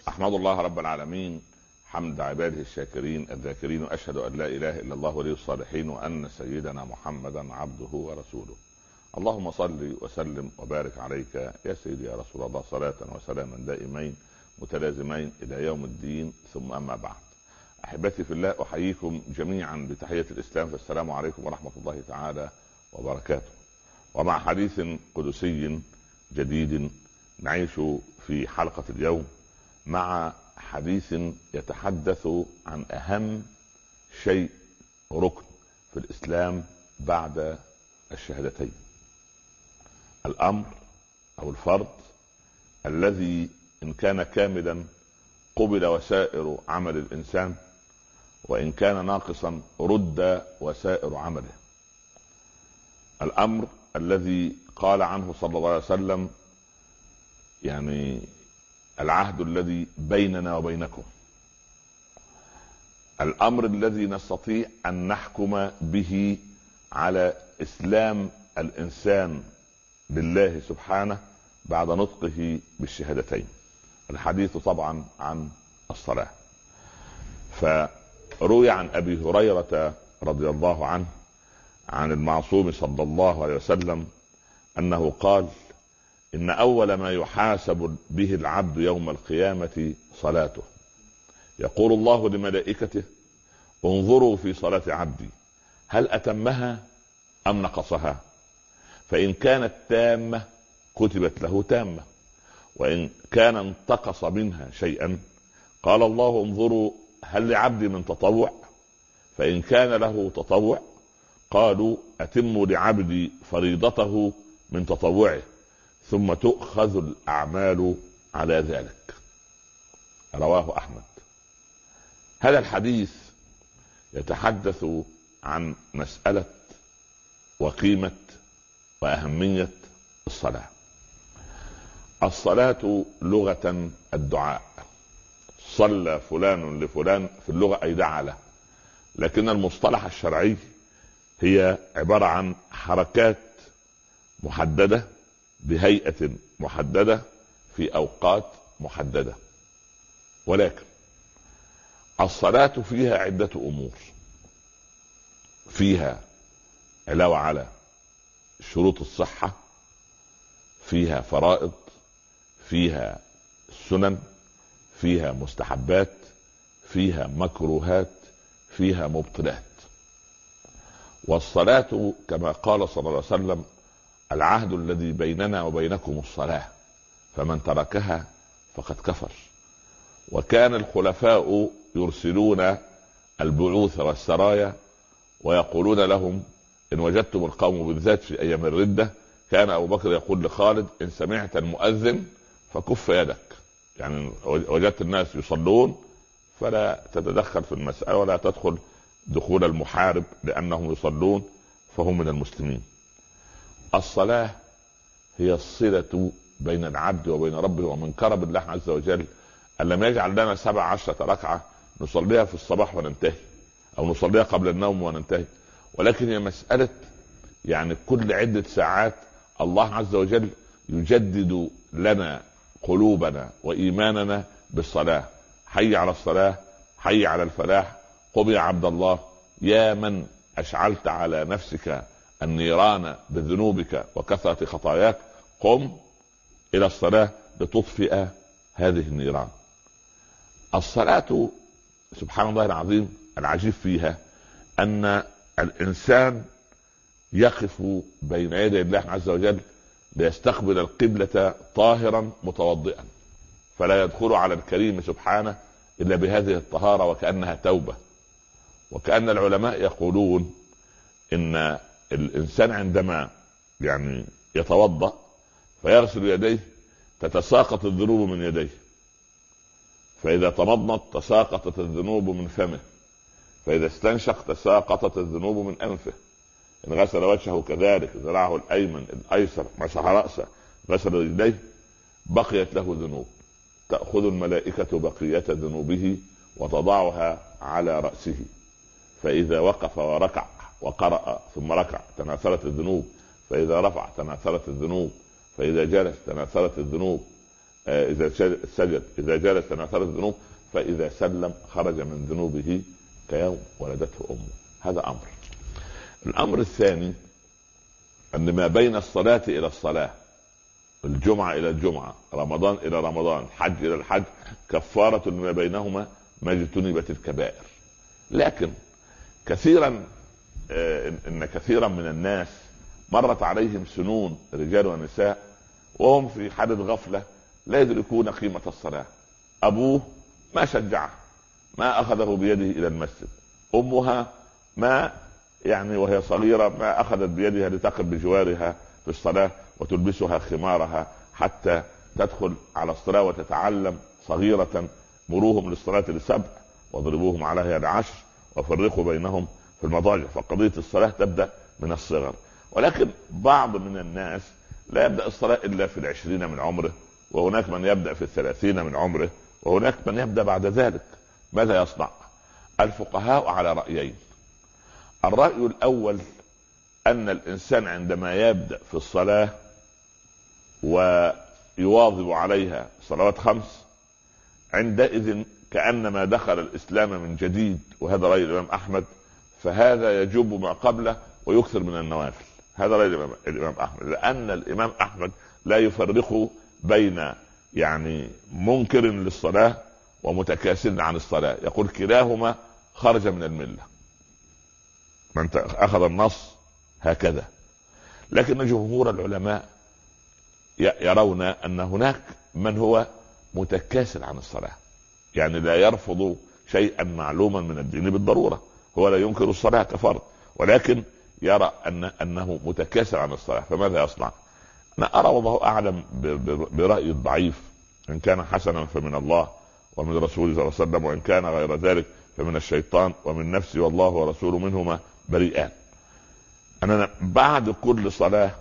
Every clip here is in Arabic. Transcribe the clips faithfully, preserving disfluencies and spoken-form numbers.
أحمد الله رب العالمين حمد عباده الشاكرين الذاكرين، وأشهد أن لا إله إلا الله ولي الصالحين، وأن سيدنا محمدا عبده ورسوله. اللهم صل وسلم وبارك عليك يا سيدي يا رسول الله، صلاة وسلاما دائمين متلازمين إلى يوم الدين، ثم أما بعد. أحبتي في الله، أحييكم جميعا بتحية الإسلام، فالسلام عليكم ورحمة الله تعالى وبركاته. ومع حديث قدسي جديد نعيش في حلقة اليوم مع حديث يتحدث عن أهم شيء ركن في الإسلام بعد الشهادتين، الأمر أو الفرض الذي إن كان كاملا قبل وسائر عمل الإنسان، وإن كان ناقصا رد وسائر عمله. الأمر الذي قال عنه صلى الله عليه وسلم يعني العهد الذي بيننا وبينكم، الأمر الذي نستطيع أن نحكم به على إسلام الإنسان لله سبحانه بعد نطقه بالشهادتين. الحديث طبعا عن الصلاة. فروي عن أبي هريرة رضي الله عنه عن المعصوم صلى الله عليه وسلم أنه قال: إن أول ما يحاسب به العبد يوم القيامة صلاته، يقول الله لملائكته: انظروا في صلاة عبدي هل أتمها أم نقصها، فإن كانت تامة كتبت له تامة، وإن كان انتقص منها شيئا قال الله: انظروا هل لعبدي من تطوع، فإن كان له تطوع قالوا: أتموا لعبدي فريضته من تطوعه، ثم تؤخذ الأعمال على ذلك. رواه أحمد. هذا الحديث يتحدث عن مسألة وقيمة وأهمية الصلاة. الصلاة لغة الدعاء، صلى فلان لفلان في اللغة أي دعا له، لكن المصطلح الشرعي هي عبارة عن حركات محددة بهيئة محددة في أوقات محددة. ولكن الصلاة فيها عدة أمور، فيها علاوة على شروط الصحة، فيها فرائض، فيها سنن، فيها مستحبات، فيها مكروهات، فيها مبطلات. والصلاة كما قال صلى الله عليه وسلم: العهد الذي بيننا وبينكم الصلاة، فمن تركها فقد كفر. وكان الخلفاء يرسلون البعوث والسرايا ويقولون لهم: إن وجدتم القوم بالذات في أيام الردة، كان أبو بكر يقول لخالد: إن سمعت المؤذن فكف يدك، يعني وجدت الناس يصلون فلا تتدخل في المسألة ولا تدخل دخول المحارب، لأنهم يصلون فهم من المسلمين. الصلاة هي الصلة بين العبد وبين ربه، ومن كرم الله عز وجل أن لم يجعل لنا سبع عشرة ركعة نصليها في الصباح وننتهي، أو نصليها قبل النوم وننتهي، ولكن هي مسألة يعني كل عدة ساعات الله عز وجل يجدد لنا قلوبنا وإيماننا بالصلاة. حي على الصلاة، حي على الفلاح، قم يا عبد الله، يا من أشعلت على نفسك النيران بذنوبك وكثرة خطاياك، قم إلى الصلاة لتطفئ هذه النيران. الصلاة سبحان الله العظيم العجيب فيها أن الإنسان يقف بين يدي الله عز وجل ليستقبل القبلة طاهرا متوضئا، فلا يدخل على الكريم سبحانه إلا بهذه الطهارة وكأنها توبة. وكأن العلماء يقولون إن الإنسان عندما يعني يتوضأ فيغسل يديه تتساقط الذنوب من يديه، فإذا تمضمض تساقطت الذنوب من فمه، فإذا استنشق تساقطت الذنوب من أنفه، إن غسل وجهه كذلك، ذراعه الأيمن الأيسر، مسح رأسه، غسل رجليه، بقيت له ذنوب، تأخذ الملائكة بقية ذنوبه وتضعها على رأسه، فإذا وقف وركع وقرأ ثم ركع تناثرت الذنوب، فإذا رفع تناثرت الذنوب، فإذا جلس تناثرت الذنوب. اذا سجد اذا جلس نثرت الذنوب، فاذا سلم خرج من ذنوبه كيوم ولدته امه. هذا امر. الامر الثاني ان ما بين الصلاة الى الصلاة، الجمعة الى الجمعة، رمضان الى رمضان، حج الى الحج، كفارة لما بينهما ما اجتنبت الكبائر. لكن كثيرا ان كثيرا من الناس مرت عليهم سنون، رجال ونساء، وهم في حالة غفلة لا يدركون قيمة الصلاة. ابوه ما شجعه، ما اخذه بيده الى المسجد. امها ما يعني وهي صغيرة ما اخذت بيدها لتقف بجوارها في الصلاة وتلبسها خمارها حتى تدخل على الصلاة وتتعلم صغيرة: مروهم للصلاة لسبع واضربوهم عليها لعشر وفرقوا بينهم في المضاجع. فقضية الصلاة تبدأ من الصغر. ولكن بعض من الناس لا يبدأ الصلاة إلا في العشرين من عمره، وهناك من يبدأ في الثلاثين من عمره، وهناك من يبدأ بعد ذلك. ماذا يصنع؟ الفقهاء على رأيين. الرأي الأول أن الإنسان عندما يبدأ في الصلاة ويواظب عليها صلوات خمس، عندئذ كأنما دخل الإسلام من جديد، وهذا رأي الإمام أحمد، فهذا يجب ما قبله ويكثر من النوافل. هذا رأي الإمام, الإمام أحمد، لأن الإمام أحمد لا يفرق بين يعني منكر للصلاة ومتكاسل عن الصلاة، يقول كلاهما خرج من الملة. من أخذ النص هكذا. لكن جمهور العلماء يرون أن هناك من هو متكاسل عن الصلاة، يعني لا يرفض شيئا معلوما من الدين بالضرورة، هو لا ينكر الصلاة كفرض، ولكن يرى أن أنه متكاسل عن الصلاة. فماذا يصنع؟ أنا أرى والله أعلم برأيي الضعيف، إن كان حسنا فمن الله ومن رسوله صلى الله عليه وسلم، وإن كان غير ذلك فمن الشيطان ومن نفسي والله ورسوله منهما بريئان. أنا بعد كل صلاة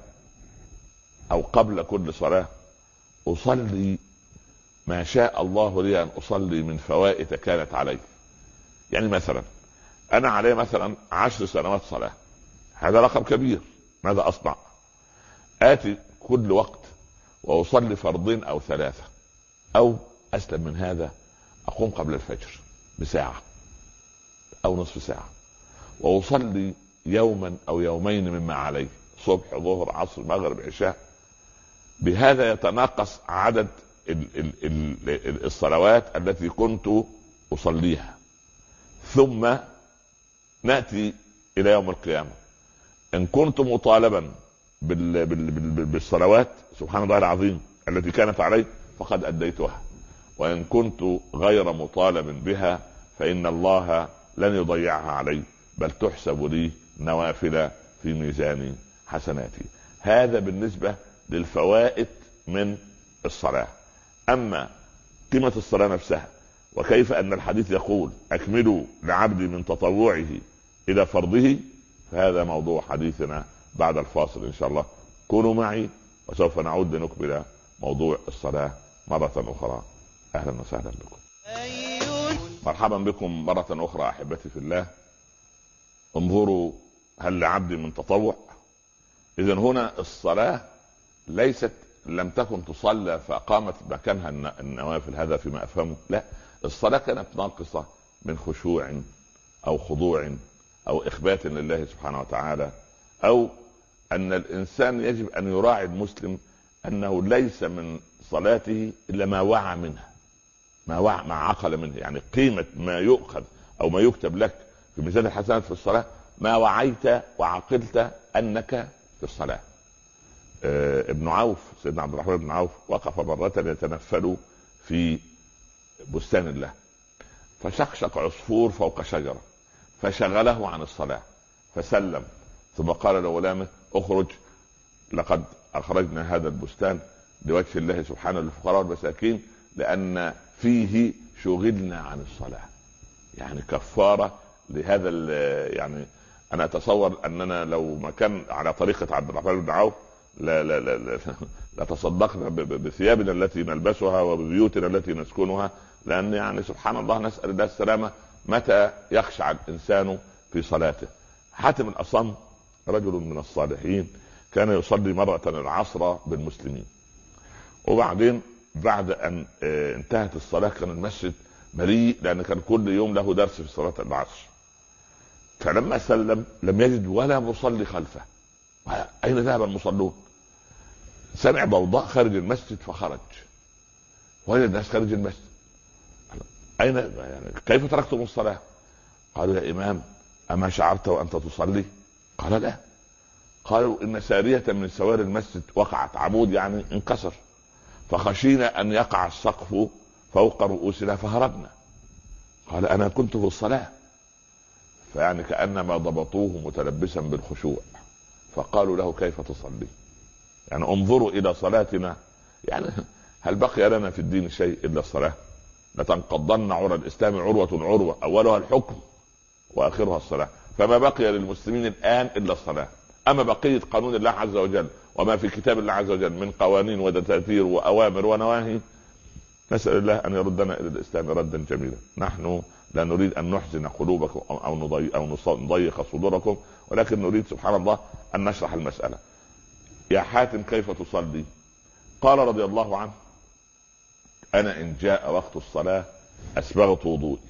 أو قبل كل صلاة أصلي ما شاء الله لي أن أصلي من فوائد كانت علي. يعني مثلا أنا علي مثلا عشر سنوات صلاة، هذا رقم كبير. ماذا أصنع؟ آتي كل وقت وأصلي فرضين أو ثلاثة، أو أسلم من هذا أقوم قبل الفجر بساعة أو نصف ساعة وأصلي يوما أو يومين مما علي، صبح ظهر عصر مغرب عشاء. بهذا يتناقص عدد ال ال ال الصلوات التي كنت أصليها. ثم نأتي إلى يوم القيامة، إن كنت مطالبا بال بال بال بالصلوات سبحان الله العظيم التي كانت علي فقد أديتها، وإن كنت غير مطالب بها فإن الله لن يضيعها علي، بل تحسب لي نوافل في ميزان حسناتي. هذا بالنسبة للفوائد من الصلاة. أما قيمة الصلاة نفسها وكيف أن الحديث يقول أكملوا لعبدي من تطوعه إلى فرضه، فهذا موضوع حديثنا بعد الفاصل إن شاء الله. كونوا معي وسوف نعود لنكمل موضوع الصلاة مرة أخرى. أهلا وسهلا بكم. مرحبا بكم مرة أخرى أحبتي في الله. انظروا، هل لعبدي من تطوع؟ إذن هنا الصلاة ليست لم تكن تصلى فقامت مكانها النوافل، هذا فيما أفهمه. لا، الصلاة كانت ناقصة من خشوع أو خضوع أو إخبات لله سبحانه وتعالى، أو أن الإنسان يجب أن يراعي المسلم أنه ليس من صلاته إلا ما وعى منها، ما وعى ما عقل منه. يعني قيمة ما يؤخذ أو ما يكتب لك في ميزان الحسنات في الصلاة ما وعيت وعقلت أنك في الصلاة. آه ابن عوف، سيدنا عبد الرحمن بن عوف، وقف مرة يتنفل في بستان الله، فشقشق عصفور فوق شجرة فشغله عن الصلاة، فسلم ثم قال لغلامه اخرج، لقد أخرجنا هذا البستان لوجه الله سبحانه للفقراء والمساكين لأن فيه شغلنا عن الصلاة. يعني كفارة لهذا. يعني أنا أتصور أننا لو ما كان على طريقة عبد الرحمن بن عوف لا لا لا, لا, لا تصدقنا بثيابنا التي نلبسها وببيوتنا التي نسكنها، لأن يعني سبحان الله نسأل الله السلامة متى يخشع الإنسان في صلاته. حاتم الأصم رجل من الصالحين كان يصلي مرة العصر بالمسلمين، وبعدين بعد ان انتهت الصلاة كان المسجد مليء، لان كان كل يوم له درس في صلاة العصر. فلما سلم لم يجد ولا مصلي خلفه. اين ذهب المصلون؟ سمع ضوضاء خارج المسجد فخرج وجد الناس خارج المسجد. اين يعني كيف تركتم الصلاة؟ قالوا يا امام اما شعرت وانت تصلي؟ قال لا. قالوا ان سارية من سواري المسجد وقعت، عمود يعني انكسر، فخشينا ان يقع السقف فوق رؤوسنا فهربنا. قال انا كنت في الصلاة. فيعني كأنما ضبطوه متلبسا بالخشوع، فقالوا له كيف تصلي؟ يعني انظروا الى صلاتنا، يعني هل بقي لنا في الدين شيء الا الصلاة؟ لتنقضن عرى الاسلام عروة عروة، اولها الحكم واخرها الصلاة. فما بقي للمسلمين الان الا الصلاة. اما بقية قانون الله عز وجل وما في كتاب الله عز وجل من قوانين ودساتير واوامر ونواهي، نسأل الله ان يردنا الى الاسلام ردا جميلا. نحن لا نريد ان نحزن قلوبكم او نضيق او نضيق صدوركم، ولكن نريد سبحان الله ان نشرح المسألة. يا حاتم كيف تصلي؟ قال رضي الله عنه انا ان جاء وقت الصلاة اسبغت وضوئي،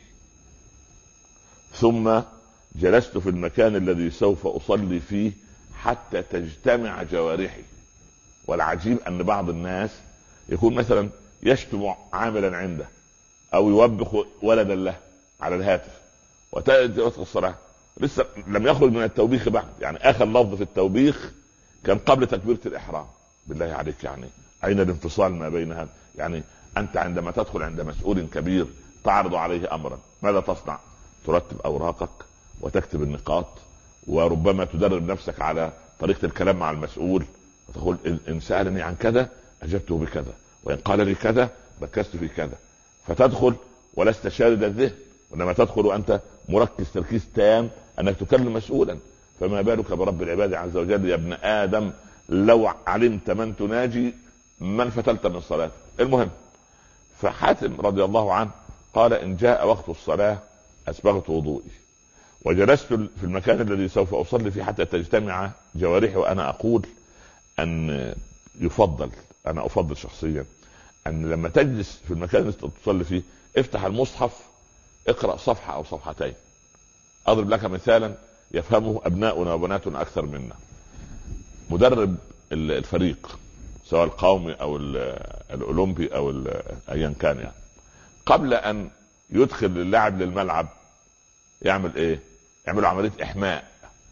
ثم جلست في المكان الذي سوف اصلي فيه حتى تجتمع جوارحي. والعجيب ان بعض الناس يكون مثلا يشتم عاملا عنده او يوبخ ولدا له على الهاتف، وتأتي وقت الصلاة لسه لم يخرج من التوبيخ بعد، يعني اخر لفظ في التوبيخ كان قبل تكبيرة الاحرام. بالله عليك يعني اين الانفصال ما بين هذا؟ يعني انت عندما تدخل عند مسؤول كبير تعرض عليه امرا ماذا تصنع؟ ترتب اوراقك وتكتب النقاط، وربما تدرب نفسك على طريقة الكلام مع المسؤول، وتقول ان سألني عن كذا اجبته بكذا، وان قال لي كذا ركزت في كذا. فتدخل ولست شارد الذهن، وانما تدخل وانت مركز تركيز تام انك تكلم مسؤولا. فما بالك برب العباد عز وجل؟ يا ابن ادم لو علمت من تناجي من فتلت من صلاتك. المهم، فحاتم رضي الله عنه قال ان جاء وقت الصلاة اسبغت وضوئي وجلست في المكان الذي سوف اصلي فيه حتى تجتمع جوارحي. وانا اقول ان يفضل، انا افضل شخصيا ان لما تجلس في المكان الذي تصلي فيه افتح المصحف اقرأ صفحة او صفحتين. اضرب لك مثالا يفهمه ابناؤنا وبناتنا اكثر منا. مدرب الفريق سواء القومي او الاولمبي او ايا كان، يعني قبل ان يدخل اللاعب للملعب يعمل ايه؟ يعمل عملية احماء،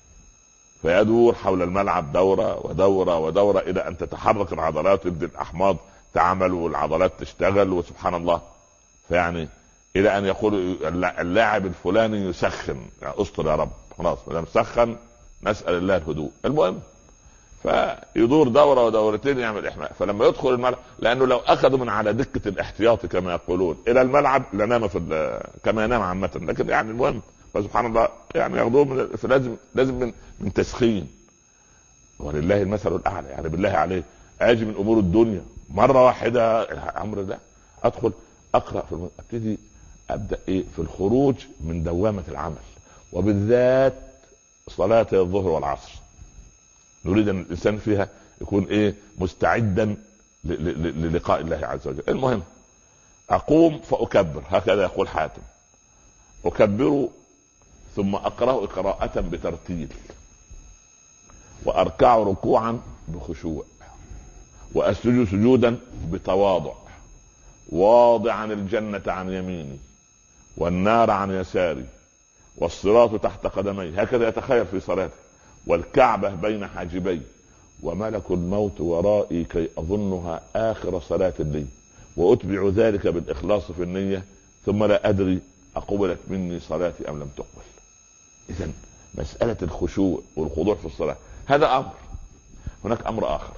فيدور حول الملعب دورة ودورة ودورة الى ان تتحرك العضلات ويبدأ الاحماض تعمل والعضلات تشتغل، وسبحان الله. فيعني الى ان يقول اللاعب الفلاني يسخن، يعني استر يا رب خلاص ما دام سخن نسأل الله الهدوء. المهم فيدور دورة ودورتين يعمل احماء. فلما يدخل الملعب، لانه لو اخذوا من على دكة الاحتياط كما يقولون الى الملعب لنام في كما ينام عامة، لكن يعني المهم فسبحان الله يعني ياخذوه، فلازم لازم من من تسخين. ولله المثل الاعلى. يعني بالله عليه اجي من امور الدنيا مرة واحدة امر ده ادخل اقرأ في الم... ابتدي ابدأ ايه في الخروج من دوامة العمل، وبالذات صلاة الظهر والعصر نريد ان الانسان فيها يكون ايه مستعدا للقاء الله عز وجل. المهم اقوم فاكبر، هكذا يقول حاتم، اكبر ثم اقرأ قراءة بترتيل، واركع ركوعا بخشوع، واسجد سجودا بتواضع، واضعا الجنة عن يميني والنار عن يساري والصراط تحت قدمي، هكذا يتخيل في صلاته، والكعبة بين حاجبي، وملك الموت ورائي كي أظنها آخر صلاة لي، وأتبع ذلك بالإخلاص في النية، ثم لا أدري أقبلت مني صلاتي أم لم تقبل. إذن مسألة الخشوع والخضوع في الصلاة هذا أمر. هناك أمر آخر،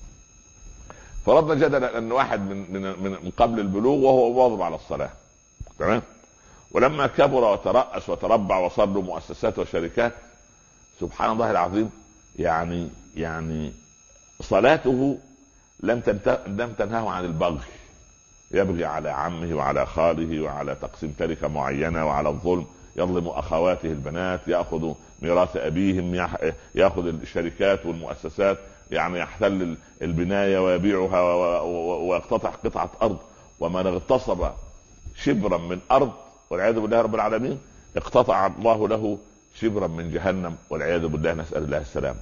فرضنا جدلا أن واحد من, من, من قبل البلوغ وهو واظب على الصلاة، تمام، ولما كبر وترأس وتربع وصار له مؤسسات وشركات، سبحان الله العظيم، يعني يعني صلاته لم تنته لم تنهه عن البغي، يبغي على عمه وعلى خاله وعلى تقسيم تركة معينة وعلى الظلم، يظلم أخواته البنات، يأخذ ميراث أبيهم، يأخذ الشركات والمؤسسات، يعني يحتل البنايه ويبيعها ويقتطع قطعه ارض. ومن اغتصب شبرا من ارض والعياذ بالله رب العالمين اقتطع الله له شبرا من جهنم والعياذ بالله، نسأل الله السلامة.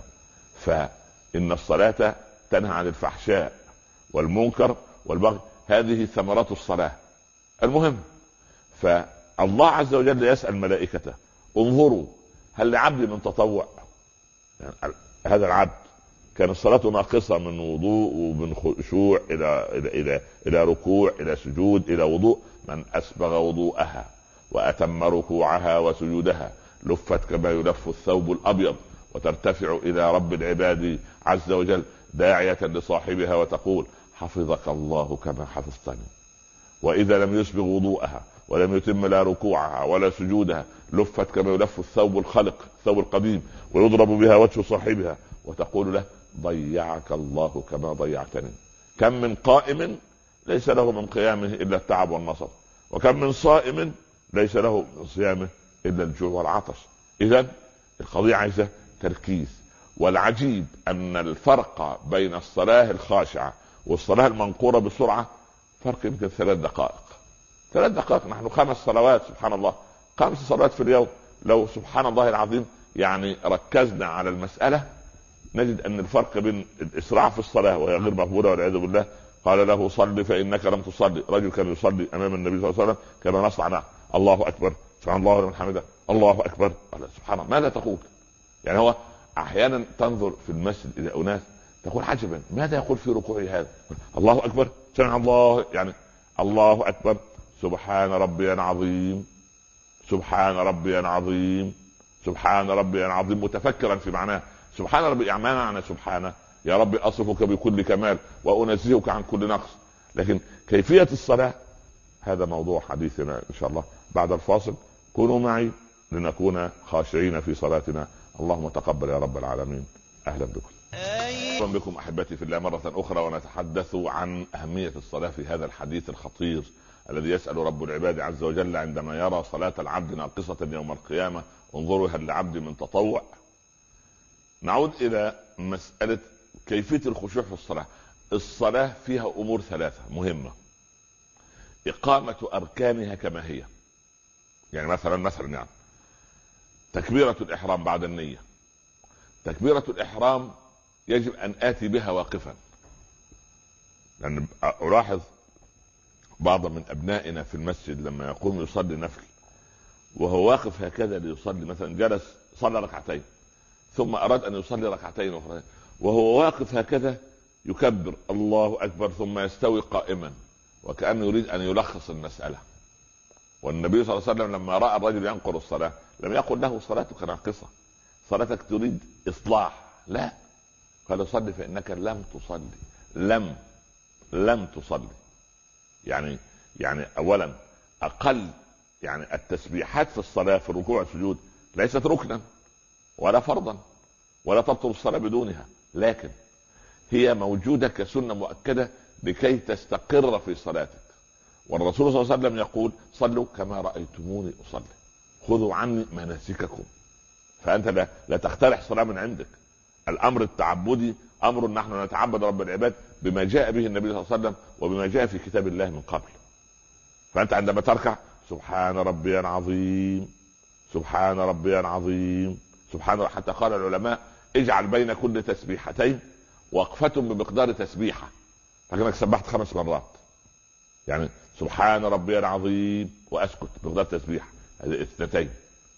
فإن الصلاة تنهى عن الفحشاء والمنكر والبغي، هذه ثمرات الصلاة. المهم، فالله عز وجل يسأل ملائكته انظروا هل لعبدي من تطوع؟ يعني هذا العبد كان الصلاة ناقصة من وضوء ومن خشوع إلى إلى إلى إلى ركوع إلى سجود إلى وضوء، من أسبغ وضوءها وأتم ركوعها وسجودها لفت كما يلف الثوب الأبيض وترتفع إلى رب العباد عز وجل داعية لصاحبها وتقول حفظك الله كما حفظتني. وإذا لم يسبغ وضوءها ولم يتم لا ركوعها ولا سجودها لفت كما يلف الثوب الخلق الثوب القديم ويضرب بها وجه صاحبها وتقول له ضيعك الله كما ضيعتني. كم من قائم ليس له من قيامه إلا التعب والنصب، وكم من صائم ليس له من صيامه إلا الجوع والعطش. إذن القضية عايزة تركيز. والعجيب أن الفرق بين الصلاة الخاشعة والصلاة المنقورة بسرعة فرق يمكن ثلاث دقائق ثلاث دقائق. نحن خمس صلوات سبحان الله، خمس صلوات في اليوم. لو سبحان الله العظيم يعني ركزنا على المسألة نجد أن الفرق بين الإسراع في الصلاة وهي غير مقبولة والعياذ بالله، قال له صل فإنك لم تصلي. رجل كان يصلي أمام النبي صلى الله عليه وسلم كما نصنع معه، الله أكبر سبحان الله ولمن حمده الله أكبر. قال سبحان الله ماذا تقول؟ يعني هو أحيانا تنظر في المسجد إلى أناس تقول عجبا ماذا يقول في ركوعه هذا؟ الله أكبر سمع الله، يعني الله أكبر سبحان ربي العظيم سبحان ربي العظيم سبحان ربي العظيم، متفكرا في معناه. سبحان ربي يعني ما معنى سبحانه؟ يا ربي أصفك بكل كمال وأنزهك عن كل نقص. لكن كيفية الصلاة هذا موضوع حديثنا إن شاء الله بعد الفاصل. كونوا معي لنكون خاشعين في صلاتنا. اللهم تقبل يا رب العالمين. أهلا بكم. أهلا بكم أحبتي في الله مرة أخرى، ونتحدث عن أهمية الصلاة في هذا الحديث الخطير الذي يسأل رب العباد عز وجل عندما يرى صلاة العبد ناقصة يوم القيامة انظروا هل لعبد من تطوع. نعود إلى مسألة كيفية الخشوع في الصلاة. الصلاة فيها أمور ثلاثة مهمة: إقامة أركانها كما هي، يعني مثلا مثلا يعني تكبيرة الإحرام بعد النية. تكبيرة الإحرام يجب أن آتي بها واقفا، لأن ألاحظ بعض من أبنائنا في المسجد لما يقوم يصلي نفل وهو واقف هكذا ليصلي، مثلا جلس صلى ركعتين ثم أراد أن يصلي ركعتين أخرى وهو واقف هكذا يكبر الله أكبر ثم يستوي قائما وكأنه يريد أن يلخص المسألة. والنبي صلى الله عليه وسلم لما رأى الرجل ينقر الصلاة لم يقل له صلاتك ناقصة، صلاتك تريد إصلاح، لا، قال صلي فإنك لم تصلي. لم لم تصلي يعني يعني أولا أقل يعني التسبيحات في الصلاة في الركوع والسجود ليست ركنا ولا فرضا ولا تبطل الصلاة بدونها، لكن هي موجودة كسنة مؤكدة لكي تستقر في صلاتك. والرسول صلى الله عليه وسلم يقول صلوا كما رأيتموني أصلي، خذوا عني مناسككم. فأنت لا, لا تخترع صلاة من عندك. الأمر التعبدي أمر نحن نتعبد رب العباد بما جاء به النبي صلى الله عليه وسلم وبما جاء في كتاب الله من قبل. فأنت عندما تركع سبحان ربي العظيم سبحان ربي العظيم سبحان، حتى قال العلماء اجعل بين كل تسبيحتين وقفة بمقدار تسبيحة، فكأنك سبحت خمس مرات. يعني سبحان ربي العظيم وأسكت بمقدار تسبيحة، هذه اثنتين.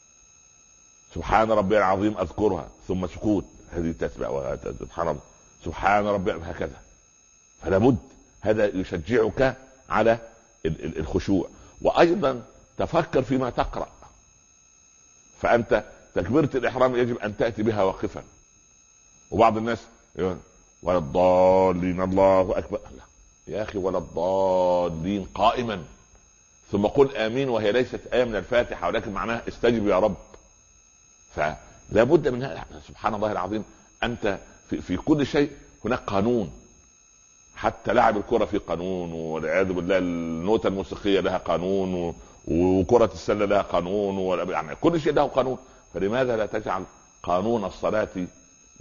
سبحان ربي العظيم أذكرها ثم سكوت، هذه تسبيحة. سبحان الله سبحان ربي هكذا. فلا بد هذا يشجعك على الخشوع. وأيضا تفكر فيما تقرأ. فأنت تكبيرة الإحرام يجب أن تأتي بها واقفا. وبعض الناس ولا الضالين الله أكبر، لا يا أخي ولا الضالين قائما ثم قل آمين، وهي ليست آية من الفاتحة ولكن معناها استجب يا رب. فلا بد من هذا. سبحان الله العظيم. أنت في, في كل شيء هناك قانون، حتى لعب الكرة في قانون، والعياذ بالله النوتة الموسيقية لها قانون، وكرة السلة لها قانون، يعني كل شيء له قانون. فلماذا لا تجعل قانون الصلاة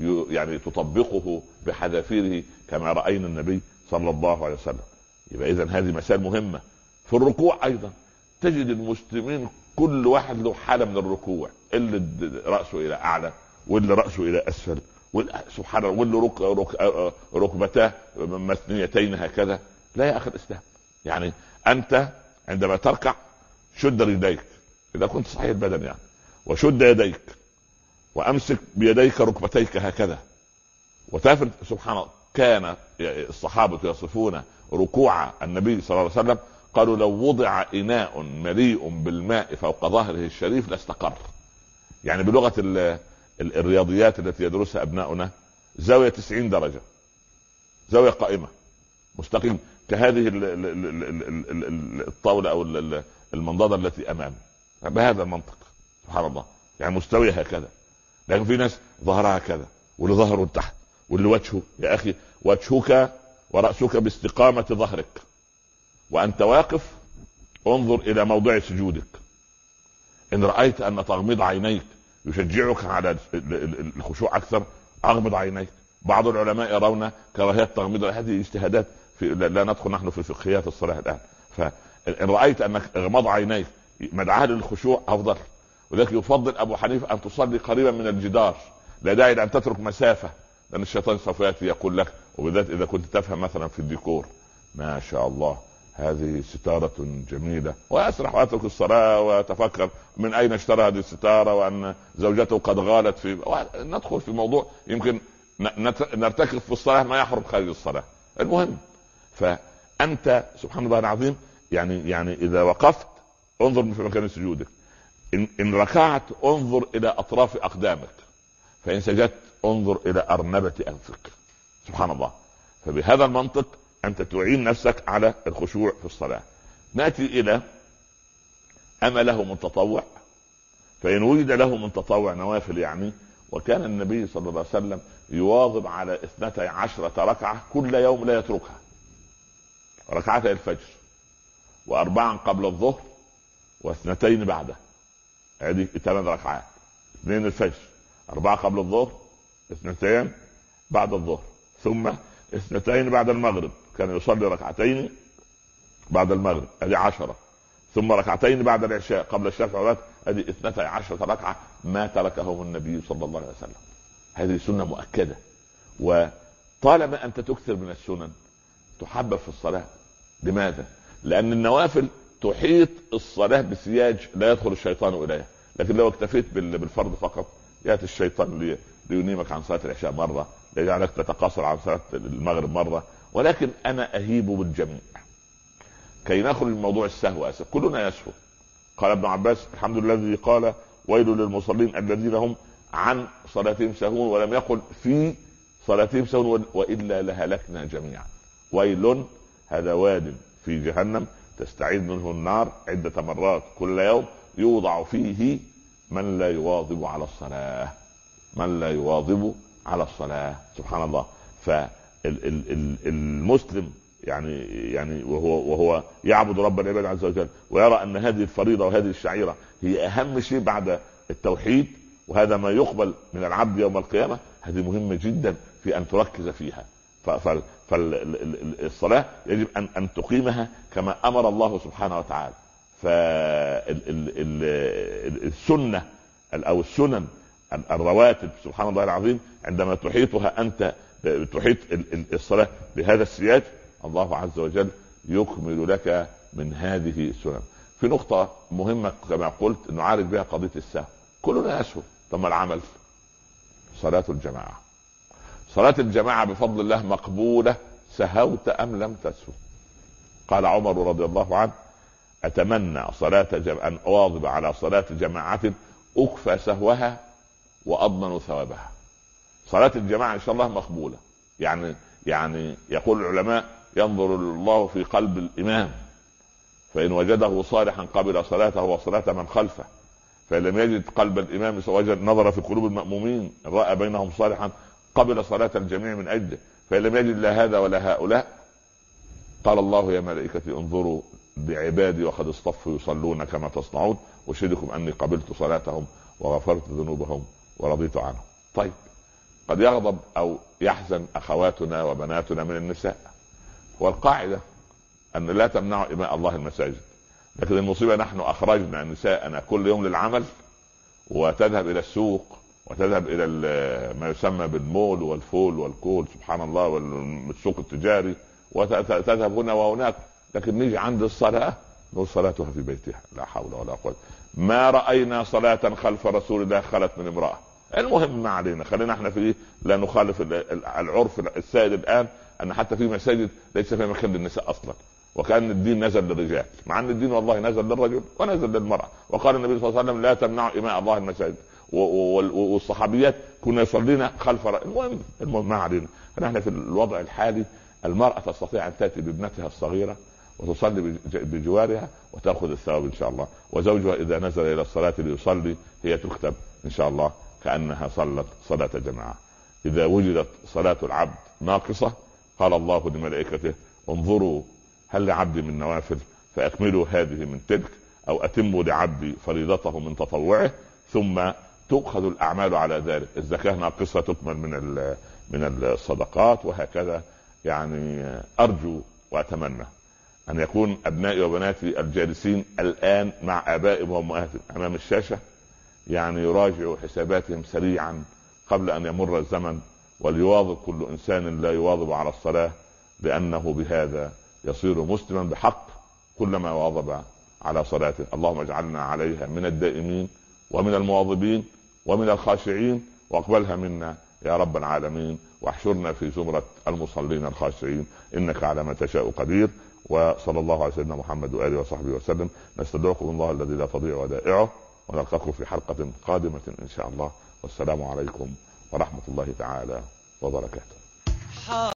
يعني تطبقه بحذافيره كما رأينا النبي صلى الله عليه وسلم. يبقى إذن هذه مسائل مهمة. في الركوع أيضا تجد المسلمين كل واحد له حالة من الركوع، اللي رأسه إلى أعلى واللي رأسه إلى أسفل، سبحان الله، واللي رك... رك... ركبتاه مثنيتين هكذا. لا يا أخي الإسلام، يعني أنت عندما تركع شد رجليك إذا كنت صحيح البدن يعني، وشد يديك وأمسك بيديك ركبتيك هكذا وتافل. سبحان الله، كان الصحابة يصفون ركوع النبي صلى الله عليه وسلم قالوا لو وضع إناء مليء بالماء فوق ظهره الشريف لاستقر. يعني بلغة ال ال الرياضيات التي يدرسها أبناؤنا، زاوية تسعين درجة، زاوية قائمة مستقيم كهذه ال ال ال ال الطاولة أو المنضدة التي أمامي بهذا المنطق. سبحان الله، يعني مستوية هكذا. لكن في ناس ظهرها كذا، واللي ظهره تحت، واللي وجهه، يا أخي وجهك ورأسك باستقامة ظهرك، وأنت واقف انظر إلى موضع سجودك. إن رأيت أن تغمض عينيك يشجعك على الخشوع أكثر أغمض عينيك. بعض العلماء يرون كراهية تغميض، هذه اجتهادات في لا ندخل نحن في فقهيات الصلاة الآن. فإن رأيت أنك اغمض عينيك مدعاة للخشوع أفضل. ولكن يفضل أبو حنيفة أن تصلي قريبا من الجدار، لا داعي لأن تترك مسافة، لأن الشيطان سوف يأتي يقول لك، وبالذات إذا كنت تفهم مثلا في الديكور، ما شاء الله هذه ستارة جميلة، وأسرح وأترك الصلاة وتفكر من أين اشترى هذه الستارة وأن زوجته قد غالت في، ندخل في موضوع يمكن نرتكب في الصلاة ما يحرم خارج الصلاة. المهم، فأنت سبحان الله العظيم يعني يعني إذا وقفت انظر في مكان سجودك، إن, إن ركعت انظر إلى أطراف أقدامك، فإن سجدت انظر إلى أرنبة أنفك. سبحان الله. فبهذا المنطق أنت تعين نفسك على الخشوع في الصلاة. نأتي إلى أما له من تطوع، فإن وجد له من تطوع نوافل يعني، وكان النبي صلى الله عليه وسلم يواظب على اثنتي عشرة ركعة كل يوم لا يتركها، ركعتي الفجر وأربعا قبل الظهر واثنتين بعده، هذه ثمان ركعات، اثنين الفجر، أربعة قبل الظهر، اثنتين بعد الظهر، ثم اثنتين بعد المغرب، كان يصلي ركعتين بعد المغرب هذه عشرة، ثم ركعتين بعد العشاء قبل الشفع، هذه اثنتي عشرة ركعة ما تركهم النبي صلى الله عليه وسلم. هذه سنة مؤكدة، وطالما أنت تكثر من السنن تحبب في الصلاة. لماذا؟ لأن النوافل تحيط الصلاة بسياج لا يدخل الشيطان إليها، لكن لو اكتفيت بالفرض فقط يأتي الشيطان لينيمك عن صلاة العشاء مرة، ليجعلك تتقاصر عن صلاة المغرب مرة. ولكن أنا أهيب بالجميع كي نخرج من موضوع السهو. أسف كلنا يسهو. قال ابن عباس الحمد لله الذي قال ويل للمصلين الذين هم عن صلاتهم سهون، ولم يقل في صلاتهم سهون، وإلا لهلكنا جميعا. ويل هذا واد في جهنم تستعيذ منه النار عدة مرات كل يوم، يوضع فيه من لا يواظب على الصلاة، من لا يواظب على الصلاة. سبحان الله. فالمسلم يعني يعني وهو وهو يعبد رب العباد عز وجل، ويرى ان هذه الفريضة وهذه الشعيرة هي اهم شيء بعد التوحيد، وهذا ما يقبل من العبد يوم القيامة، هذه مهمة جدا في ان تركز فيها. فالصلاة يجب ان ان تقيمها كما امر الله سبحانه وتعالى. فالسنة او السنن الرواتب سبحان الله العظيم عندما تحيطها انت، تحيط الصلاة بهذا السياج، الله عز وجل يكمل لك من هذه السنن. في نقطة مهمة كما قلت نعالج بها قضية السهو. كلنا يسهو، ثم العمل صلاة الجماعة. صلاة الجماعة بفضل الله مقبولة سهوت أم لم تسهو. قال عمر رضي الله عنه أتمنى صلاة جم... أن أواظب على صلاة جماعة أكفى سهوها وأضمن ثوابها. صلاة الجماعة إن شاء الله مقبولة. يعني يعني يقول العلماء ينظر الله في قلب الإمام، فإن وجده صالحا قبل صلاته وصلاة من خلفه، فإن لم يجد قلب الإمام وجد نظر في قلوب المأمومين رأى بينهم صالحا قبل صلاة الجميع من أجله، فإن لم يجد لا هذا ولا هؤلاء قال الله يا ملائكتي انظروا بعبادي وقد اصطفوا يصلون كما تصنعون أشهدكم أني قبلت صلاتهم وغفرت ذنوبهم ورضيت عنهم. طيب قد يغضب او يحزن اخواتنا وبناتنا من النساء، والقاعدة ان لا تمنعوا اماء الله المساجد. لكن المصيبة نحن اخرجنا نساءنا كل يوم للعمل، وتذهب الى السوق وتذهب الى ما يسمى بالمول والفول والكول سبحان الله والسوق التجاري، وتذهب هنا وهناك، لكن نيجي عند الصلاة نقول صلاتها في بيتها. لا حول ولا قوة. ما رأينا صلاة خلف رسول الله خلت من امرأة. المهم ما علينا، خلينا احنا في لا نخالف العرف السائد الان، ان حتى في مساجد ليس في مكان للنساء اصلا، وكأن الدين نزل للرجال، مع ان الدين والله نزل للرجل ونزل للمرأة. وقال النبي صلى الله عليه وسلم لا تمنعوا إماء الله المساجد، والصحابيات كنا يصلينا خلف رأي. المهم المهم ما علينا. فنحن في الوضع الحالي المرأة تستطيع ان تأتي بابنتها الصغيرة وتصلي بجوارها وتأخذ الثواب ان شاء الله، وزوجها اذا نزل الى الصلاة ليصلي هي تكتب ان شاء الله كأنها صلت صلاة جماعة. اذا وجدت صلاة العبد ناقصة قال الله لملائكته انظروا هل لعبدي من نوافل فاكملوا هذه من تلك، او اتموا لعبدي فريضته من تطوعه، ثم تؤخذ الاعمال على ذلك. الزكاة ناقصة تكمل من من الصدقات، وهكذا. يعني ارجو واتمنى ان يكون ابنائي وبناتي الجالسين الان مع ابائهم وامهاتهم امام الشاشة يعني يراجعوا حساباتهم سريعا قبل ان يمر الزمن، وليواظب كل انسان لا يواظب على الصلاة، لانه بهذا يصير مسلما بحق كلما واظب على صلاته. اللهم اجعلنا عليها من الدائمين ومن المواظبين ومن الخاشعين، واقبلها منا يا رب العالمين، واحشرنا في زمرة المصلين الخاشعين، انك على ما تشاء قدير. وصلى الله على سيدنا محمد وآله وصحبه وسلم. نستودعكم الله الذي لا تضيع ودائعه، ونلقاكم في حلقة قادمة ان شاء الله، والسلام عليكم ورحمة الله تعالى وبركاته.